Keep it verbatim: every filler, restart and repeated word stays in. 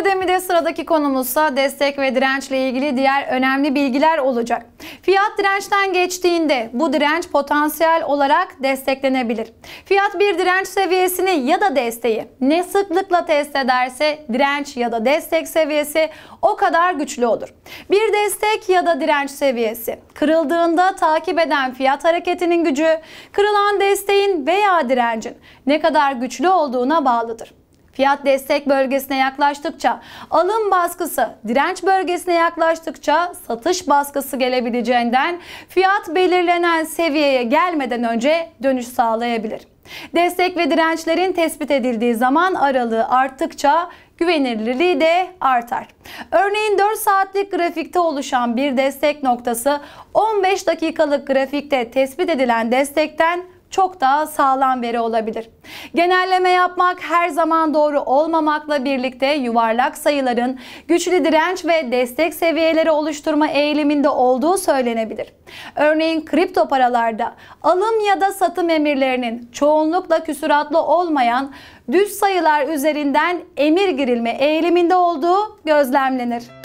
Akademide sıradaki konumuzsa destek ve dirençle ilgili diğer önemli bilgiler olacak. Fiyat dirençten geçtiğinde bu direnç potansiyel olarak desteklenebilir. Fiyat bir direnç seviyesini ya da desteği ne sıklıkla test ederse direnç ya da destek seviyesi o kadar güçlü olur. Bir destek ya da direnç seviyesi kırıldığında takip eden fiyat hareketinin gücü, kırılan desteğin veya direncin ne kadar güçlü olduğuna bağlıdır. Fiyat destek bölgesine yaklaştıkça alım baskısı, direnç bölgesine yaklaştıkça satış baskısı gelebileceğinden fiyat belirlenen seviyeye gelmeden önce dönüş sağlayabilir. Destek ve dirençlerin tespit edildiği zaman aralığı arttıkça güvenilirliği de artar. Örneğin dört saatlik grafikte oluşan bir destek noktası on beş dakikalık grafikte tespit edilen destekten çok daha sağlam veri olabilir. Genelleme yapmak her zaman doğru olmamakla birlikte yuvarlak sayıların güçlü direnç ve destek seviyeleri oluşturma eğiliminde olduğu söylenebilir. Örneğin kripto paralarda alım ya da satım emirlerinin çoğunlukla küsuratlı olmayan düz sayılar üzerinden emir girilme eğiliminde olduğu gözlemlenir.